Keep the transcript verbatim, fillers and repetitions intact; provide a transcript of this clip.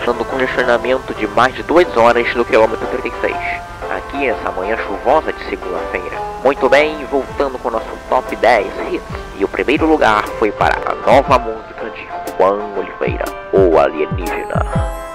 passando congestionamento de mais de duas horas no quilômetro trinta e seis. Aqui essa manhã chuvosa de segunda-feira. Muito bem, voltando com o nosso top dez hits. E o primeiro lugar foi para a nova música de Juan Oliveira, O Alienígena.